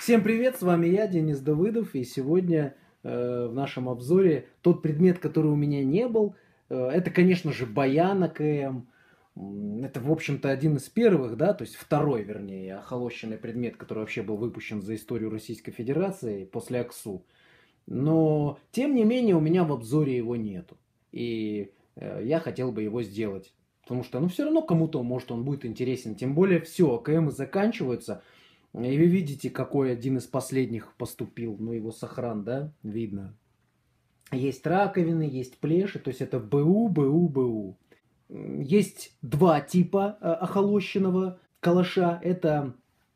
Всем привет, с вами я, Денис Давыдов, и сегодня в нашем обзоре тот предмет, который у меня не был, это, конечно же, баян АКМ. Это, в общем-то, один из первых, да, то есть второй, вернее, охолощенный предмет, который вообще был выпущен за историю Российской Федерации после АКСУ. Но, тем не менее, у меня в обзоре его нету. И я хотел бы его сделать. Потому что, ну, все равно кому-то, может, он будет интересен. Тем более, все, АКМы заканчиваются. И вы видите, какой один из последних поступил. Ну, его сохран, да, видно. Есть раковины, есть плеши, то есть это БУ, БУ, БУ. Есть два типа охолощенного калаша. Это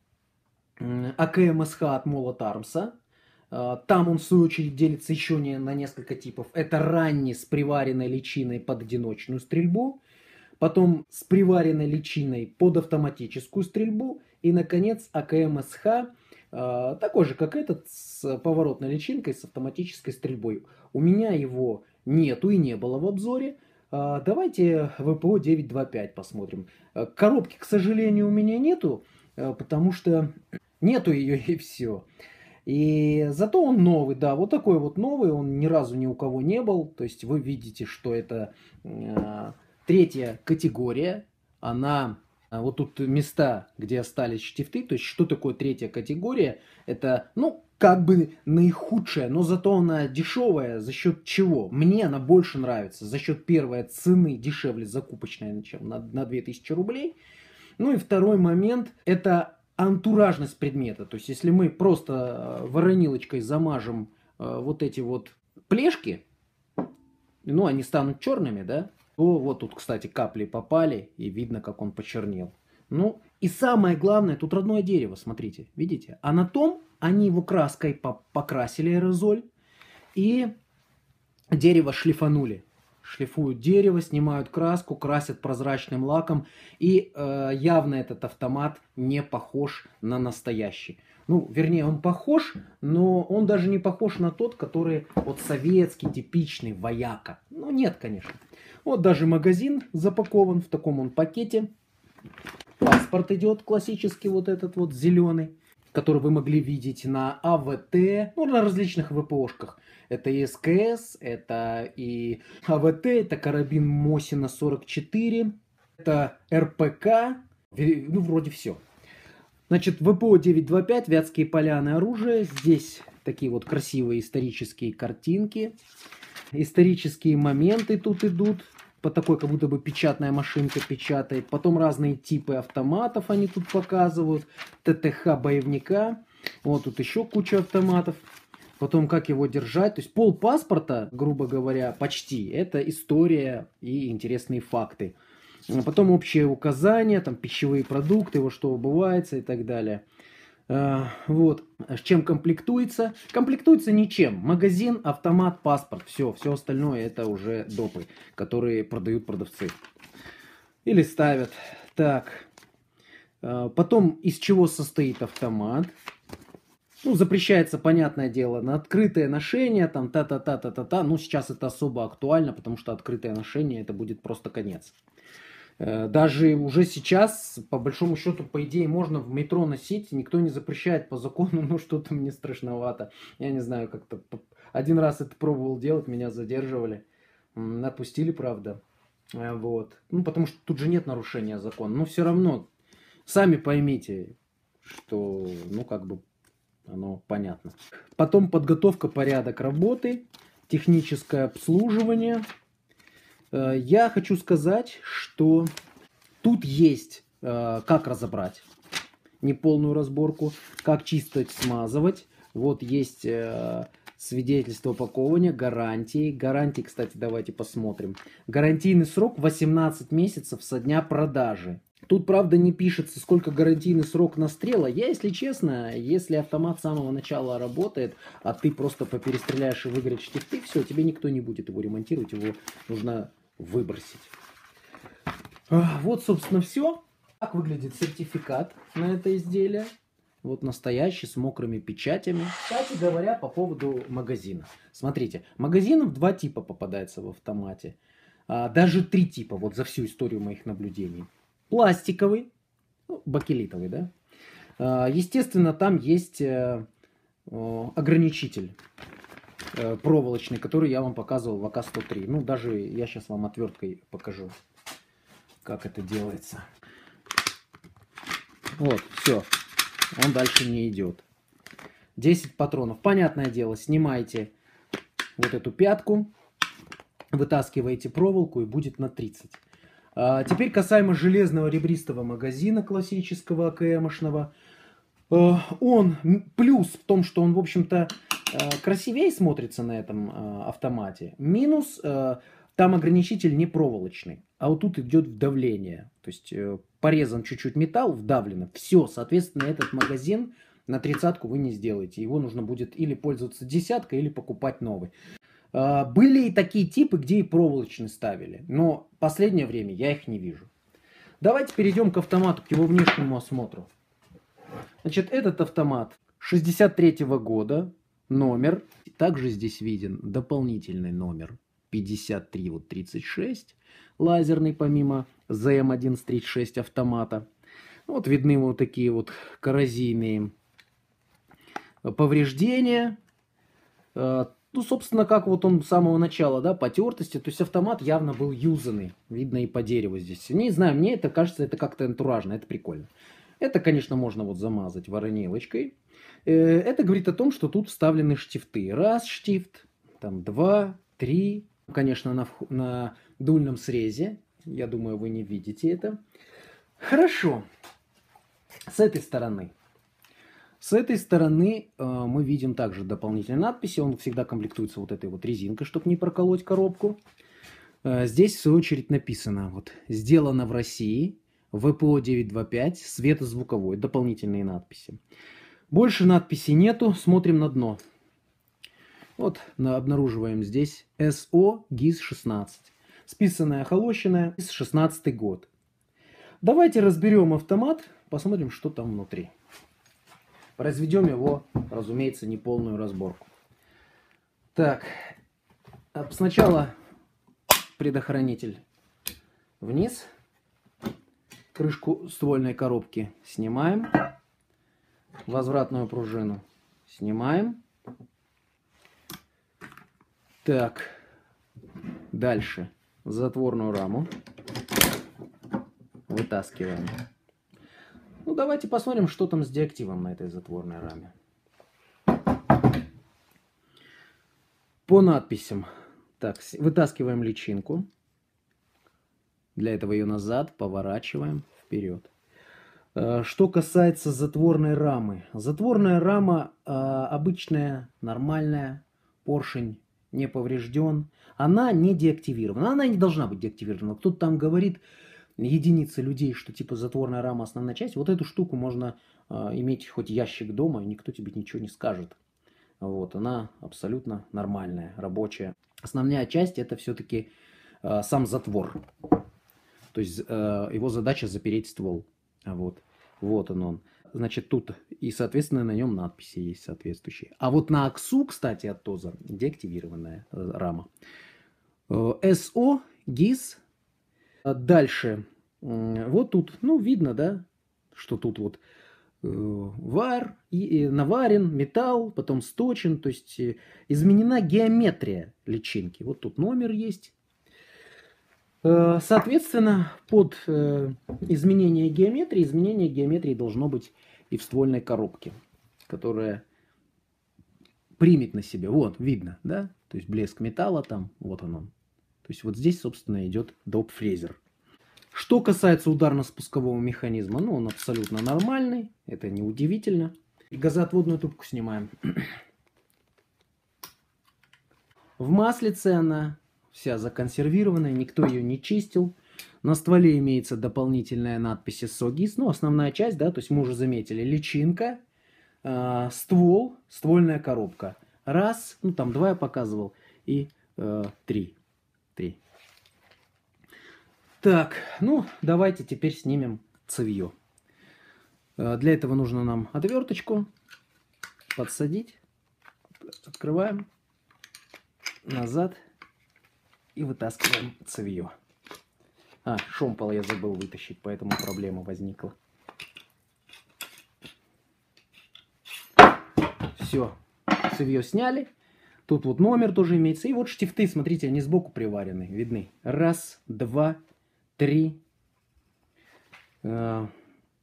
АКМСХ от Молот Армса. Там он, в свою очередь, делится еще на несколько типов. Это ранний с приваренной личиной под одиночную стрельбу. Потом с приваренной личиной под автоматическую стрельбу. И, наконец, АКМСХ, такой же, как этот, с поворотной личинкой, с автоматической стрельбой. У меня его нету и не было в обзоре. Давайте ВПО 925 посмотрим. Коробки, к сожалению, у меня нету, потому что нету ее и все. И зато он новый, да, вот такой вот новый, он ни разу ни у кого не был. То есть вы видите, что это третья категория, она, вот тут места, где остались штифты, то есть что такое третья категория, это, ну, как бы наихудшая, но зато она дешевая, за счет чего? Мне она больше нравится, за счет первой цены дешевле закупочной, чем на 2000 рублей. Ну и второй момент, это антуражность предмета, то есть если мы просто воронилочкой замажем вот эти вот плешки, ну, они станут черными, да, то вот тут, кстати, капли попали, и видно, как он почернел. Ну, и самое главное, тут родное дерево, смотрите, видите? А на том они его краской покрасили аэрозоль, и дерево шлифанули. Шлифуют дерево, снимают краску, красят прозрачным лаком, и явно этот автомат не похож на настоящий. Ну, вернее, он похож, но он даже не похож на тот, который вот советский, типичный, вояка. Ну, нет, конечно. Вот даже магазин запакован в таком он пакете. Паспорт идет классический, вот этот вот зеленый, который вы могли видеть на АВТ, ну, на различных ВПОшках. Это и СКС, это и АВТ, это карабин Мосина 44, это РПК, ну, вроде все. Значит, ВПО 925, Вятские поляны, оружие. Здесь такие вот красивые исторические картинки. Исторические моменты тут идут. По такой, как будто бы печатная машинка печатает. Потом разные типы автоматов они тут показывают. ТТХ боевника. Вот тут еще куча автоматов. Потом, как его держать. То есть пол паспорта, грубо говоря, почти, это история и интересные факты. Потом общие указания, там пищевые продукты, во что убывается и так далее. Вот. С чем комплектуется? Комплектуется ничем. Магазин, автомат, паспорт. Все остальное это уже допы, которые продают продавцы. Или ставят. Так. Потом, из чего состоит автомат? Ну, запрещается, понятное дело, на открытое ношение, там та-та-та-та-та-та. Ну, сейчас это особо актуально, потому что открытое ношение это будет просто конец. Даже уже сейчас, по большому счету, по идее, можно в метро носить, никто не запрещает по закону, но что-то мне страшновато. Я не знаю, как-то один раз это пробовал делать, меня задерживали, отпустили, правда. Вот. Ну, потому что тут же нет нарушения закона, но все равно, сами поймите, что, ну, как бы, оно понятно. Потом подготовка, порядок работы, техническое обслуживание. Я хочу сказать, что тут есть как разобрать неполную разборку, как чистить, смазывать. Вот есть свидетельство упакования, гарантии. Гарантии, кстати, давайте посмотрим. Гарантийный срок 18 месяцев со дня продажи. Тут, правда, не пишется, сколько гарантийный срок настрела. Я, если честно, если автомат с самого начала работает, а ты просто поперестреляешь и выиграешь штифты, все, тебе никто не будет его ремонтировать, его нужно выбросить. Вот, собственно, все. Так выглядит сертификат на это изделие. Вот настоящий, с мокрыми печатями. Кстати говоря, по поводу магазина. Смотрите, магазинов два типа попадается в автомате. Даже три типа, вот за всю историю моих наблюдений. Пластиковый, ну, бакелитовый, да? Естественно, там есть ограничитель проволочный, который я вам показывал в АК-103. Ну, даже я сейчас вам отверткой покажу, как это делается. Вот, все. Он дальше не идет. 10 патронов. Понятное дело, снимаете вот эту пятку, вытаскиваете проволоку и будет на 30. Теперь касаемо железного ребристого магазина классического АКМшного. Он плюс в том, что он, в общем-то, красивее смотрится на этом автомате. Минус, там ограничитель не проволочный, а вот тут идет вдавление. То есть порезан чуть-чуть металл, вдавлено. Все, соответственно, этот магазин на 30-ку вы не сделаете. Его нужно будет или пользоваться десяткой, или покупать новый. Были и такие типы, где и проволочный ставили. Но в последнее время я их не вижу. Давайте перейдем к автомату, к его внешнему осмотру. Значит, этот автомат 63-го года, номер. Также здесь виден дополнительный номер 5336, лазерный, помимо ЗМ-1136 автомата. Вот видны вот такие вот коррозийные повреждения. Ну, собственно, как вот он с самого начала, да, потертости. То есть автомат явно был юзанный. Видно и по дереву здесь. Не знаю, мне это кажется, это как-то антуражно, это прикольно. Это, конечно, можно вот замазать воронилочкой. Это говорит о том, что тут вставлены штифты. Раз штифт, там 2, 3. Конечно, на дульном срезе. Я думаю, вы не видите это. Хорошо. С этой стороны. С этой стороны мы видим также дополнительные надписи. Он всегда комплектуется вот этой вот резинкой, чтобы не проколоть коробку. Здесь, в свою очередь, написано вот «Сделано в России». ВПО 925, светозвуковой, дополнительные надписи. Больше надписей нету, смотрим на дно. Вот обнаруживаем здесь СО ГИС-16. Списанная, холощенная, 16 год. Давайте разберем автомат, посмотрим, что там внутри. Произведем его, разумеется, неполную разборку. Так, сначала предохранитель вниз. Крышку ствольной коробки снимаем. Возвратную пружину снимаем. Так, дальше затворную раму вытаскиваем. Ну, давайте посмотрим, что там с деактивом на этой затворной раме. По надписям. Так, вытаскиваем личинку. Для этого ее назад поворачиваем вперед. Что касается затворной рамы. Затворная рама обычная, нормальная, поршень не поврежден. Она не деактивирована. Она не должна быть деактивирована. Кто-то там говорит, единицы людей, что типа затворная рама основная часть. Вот эту штуку можно иметь хоть ящик дома, и никто тебе ничего не скажет. Вот, она абсолютно нормальная, рабочая. Основная часть это все-таки сам затвор. То есть его задача запереть ствол. Вот. Вот он. Значит, тут и, соответственно, на нем надписи есть соответствующие. А вот на АКСУ, кстати, от ТОЗа деактивированная рама. СО, ГИС. Дальше. Вот тут, ну, видно, да, что тут вот вар, наварен, металл, потом сточен. То есть изменена геометрия личинки. Вот тут номер есть. Соответственно, под изменение геометрии должно быть и в ствольной коробке, которая примет на себя. Вот, видно, да? То есть блеск металла там, вот он. То есть вот здесь, собственно, идет доп-фрезер. Что касается ударно-спускового механизма, ну, он абсолютно нормальный, это не удивительно. И газоотводную трубку снимаем. В маслице она вся законсервированная, никто ее не чистил. На стволе имеется дополнительная надпись СОГИС, ну, основная часть, да, то есть мы уже заметили, личинка, ствол, ствольная коробка. Раз, ну, там 2 я показывал, и 3. Так, ну, давайте теперь снимем цевье. Для этого нужно нам отверточку подсадить. Открываем назад и вытаскиваем цевье. Шомпол я забыл вытащить, поэтому проблема возникла. Все, цевьё сняли. Тут вот номер тоже имеется. И вот штифты, смотрите, они сбоку приварены, видны. Раз, два, три. Так,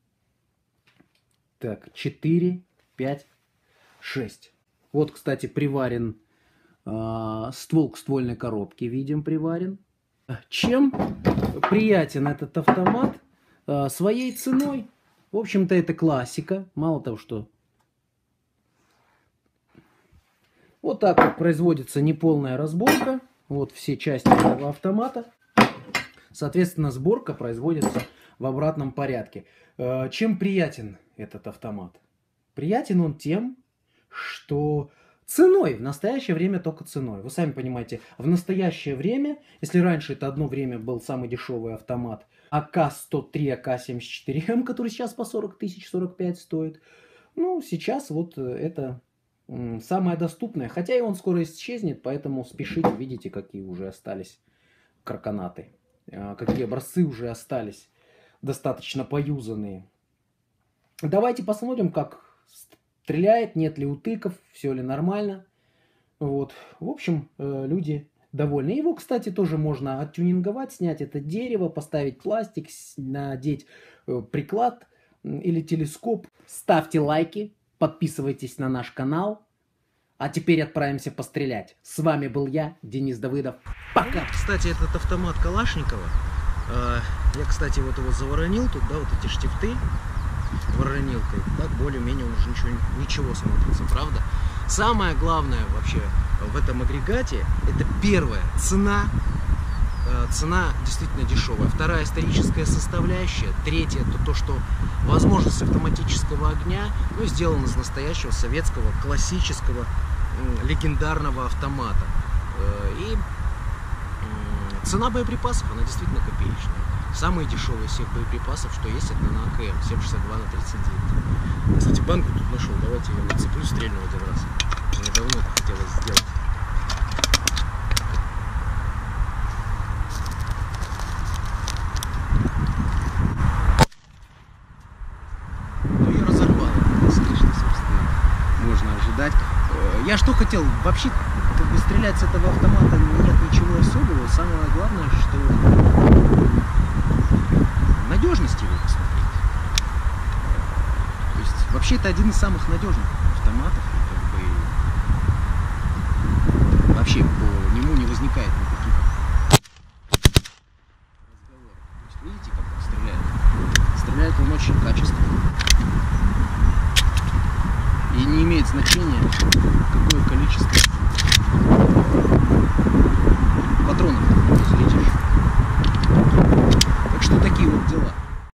4, 5, 6. Вот, кстати, приварен ствол к ствольной коробке, видим, приварен. Чем приятен этот автомат? Своей ценой. В общем-то, это классика. Мало того, что вот так вот производится неполная разборка. Вот все части этого автомата. Соответственно, сборка производится в обратном порядке. Чем приятен этот автомат? Приятен он тем, что ценой, в настоящее время только ценой. Вы сами понимаете, в настоящее время, если раньше это одно время был самый дешевый автомат АК-103, АК-74М, который сейчас по 40 тысяч, 45 стоит, ну, сейчас вот это самое доступное. Хотя и он скоро исчезнет, поэтому спешите, видите, какие уже остались краконаты, какие образцы уже остались, достаточно поюзанные. Давайте посмотрим, как стреляет, нет ли утыков, все ли нормально. Вот. В общем, люди довольны. Его, кстати, тоже можно оттюнинговать, снять это дерево, поставить пластик, надеть приклад или телескоп. Ставьте лайки, подписывайтесь на наш канал. А теперь отправимся пострелять. С вами был я, Денис Давыдов. Пока! Кстати, этот автомат Калашникова, я, кстати, вот его заворонил тут, да, вот эти штифты воронилкой. Так более-менее уже ничего смотрится, правда? Самое главное вообще в этом агрегате, это первое, цена действительно дешевая. Вторая, историческая составляющая. Третье, это то, что возможность автоматического огня, ну, сделана из настоящего советского, классического, легендарного автомата. И цена боеприпасов, она действительно копеечная. Самые дешевые всех боеприпасов, что есть, это на АКМ 7,62 на 39. Кстати, банку тут нашел, давайте я нацеплю, стрельну один раз. Мне давно это хотелось сделать. Ну и разорвало, конечно, собственно, можно ожидать. Я что хотел, вообще, как бы стрелять с этого автомата нет ничего особого. Самое главное, что надежность его посмотреть. То есть, вообще, это один из самых надежных автоматов. Как бы, вообще по нему не возникает никаких разговоров. То есть, видите, как он стреляет? Стреляет он очень качественно. И не имеет значения, какое количество